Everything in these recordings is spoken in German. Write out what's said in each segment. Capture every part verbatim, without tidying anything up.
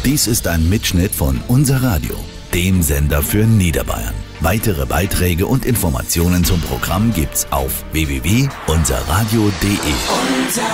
Dies ist ein Mitschnitt von Unser Radio, dem Sender für Niederbayern. Weitere Beiträge und Informationen zum Programm gibt's auf w w w punkt unser radio punkt d e.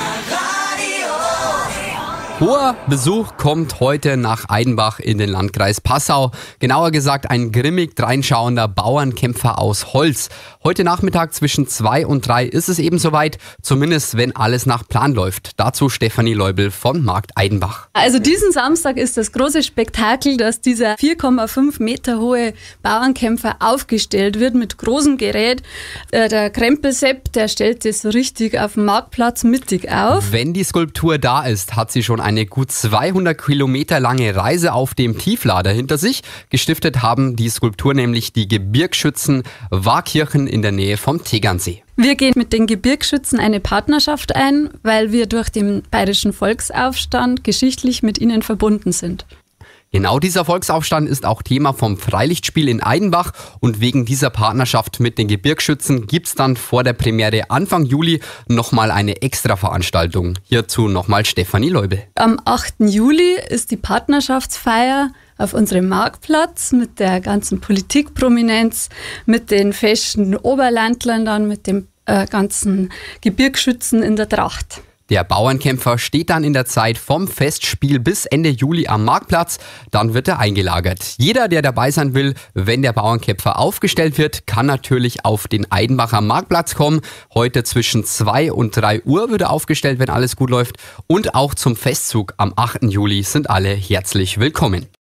Hoher Besuch kommt heute nach Aidenbach in den Landkreis Passau. Genauer gesagt ein grimmig dreinschauender Bauernkämpfer aus Holz. Heute Nachmittag zwischen zwei und drei ist es eben soweit, zumindest wenn alles nach Plan läuft. Dazu Stefanie Leubel von Markt Aidenbach. Also diesen Samstag ist das große Spektakel, dass dieser vier Komma fünf Meter hohe Bauernkämpfer aufgestellt wird mit großem Gerät. Der Krempelsepp, der stellt das so richtig auf dem Marktplatz mittig auf. Wenn die Skulptur da ist, hat sie schon eine gut zweihundert Kilometer lange Reise auf dem Tieflader hinter sich. Gestiftet haben die Skulptur nämlich die Gebirgsschützen Warkirchen in der Nähe vom Tegernsee. Wir gehen mit den Gebirgsschützen eine Partnerschaft ein, weil wir durch den Bayerischen Volksaufstand geschichtlich mit ihnen verbunden sind. Genau dieser Volksaufstand ist auch Thema vom Freilichtspiel in Aidenbach und wegen dieser Partnerschaft mit den Gebirgsschützen gibt's dann vor der Premiere Anfang Juli nochmal eine Extra-Veranstaltung. Hierzu nochmal Stefanie Leubel. Am achten Juli ist die Partnerschaftsfeier auf unserem Marktplatz mit der ganzen Politikprominenz, mit den festen Oberlandlern, dann mit den äh, ganzen Gebirgsschützen in der Tracht. Der Bauernkämpfer steht dann in der Zeit vom Festspiel bis Ende Juli am Marktplatz. Dann wird er eingelagert. Jeder, der dabei sein will, wenn der Bauernkämpfer aufgestellt wird, kann natürlich auf den Aidenbacher Marktplatz kommen. Heute zwischen zwei und drei Uhr wird er aufgestellt, wenn alles gut läuft. Und auch zum Festzug am achten Juli sind alle herzlich willkommen.